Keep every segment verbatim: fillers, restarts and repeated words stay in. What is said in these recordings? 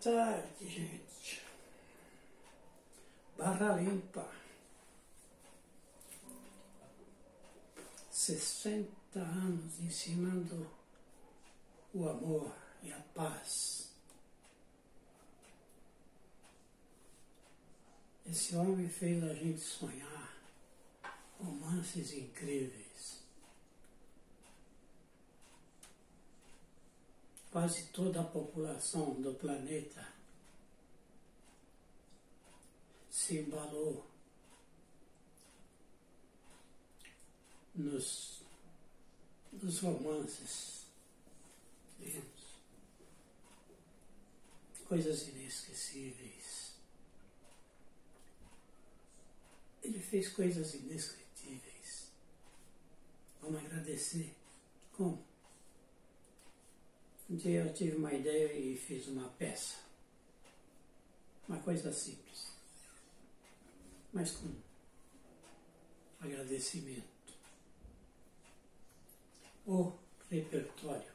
tarde, gente. Barra Limpa. sessenta anos ensinando o amor e a paz. Esse homem fez a gente sonhar romances incríveis. Quase toda a população do planeta se embalou nos, nos romances lindos, coisas inesquecíveis. Ele fez coisas indescritíveis. Vamos agradecer. Como? Um dia eu tive uma ideia e fiz uma peça. Uma coisa simples, mas com agradecimento. O repertório.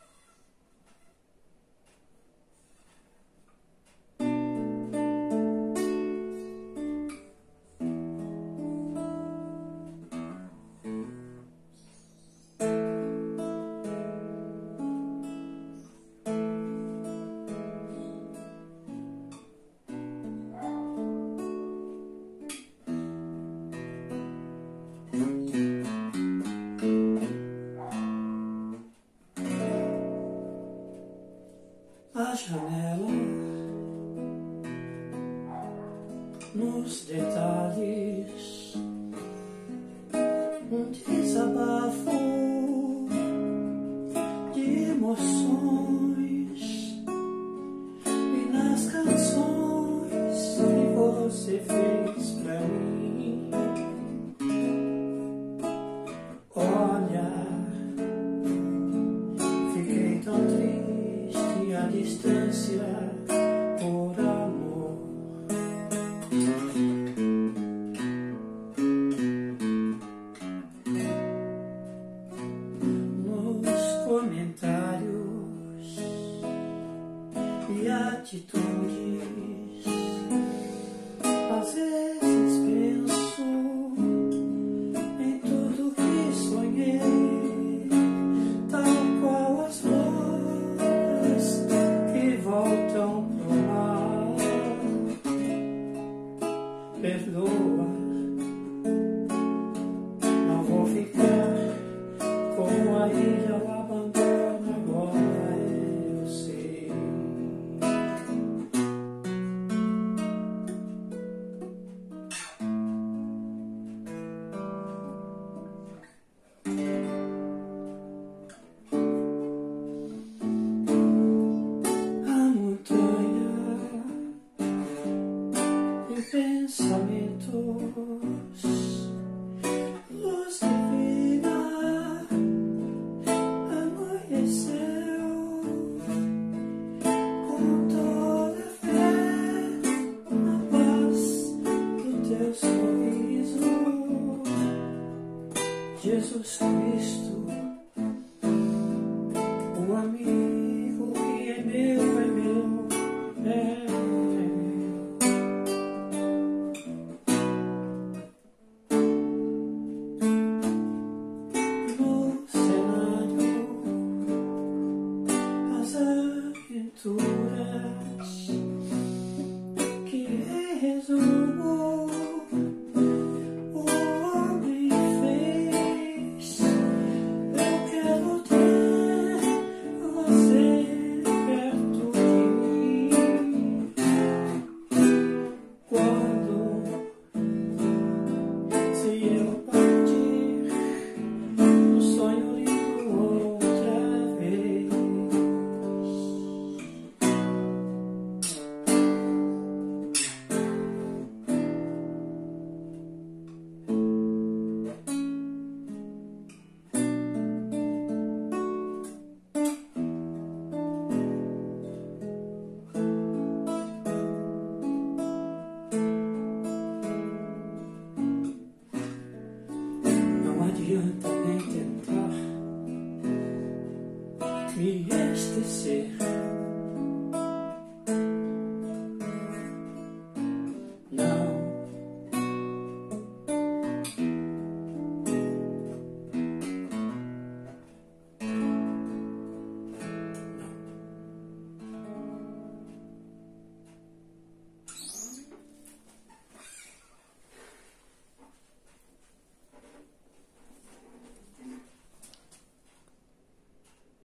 A janela, nos detalhes, um desabafo de emoções, e nas canções que você fez pra mim. Olha, fiquei tão triste à distância por amor. Nos comentários e atitudes, às vezes penso em tudo que sonhei, tal qual as flores que voltam pro mar. Perdoa, não vou ficar com a ilha ao abandono agora, eu sei. A montanha de pensamentos, luz divina, amanheceu com toda a fé na paz do teu sorriso, Jesus Cristo.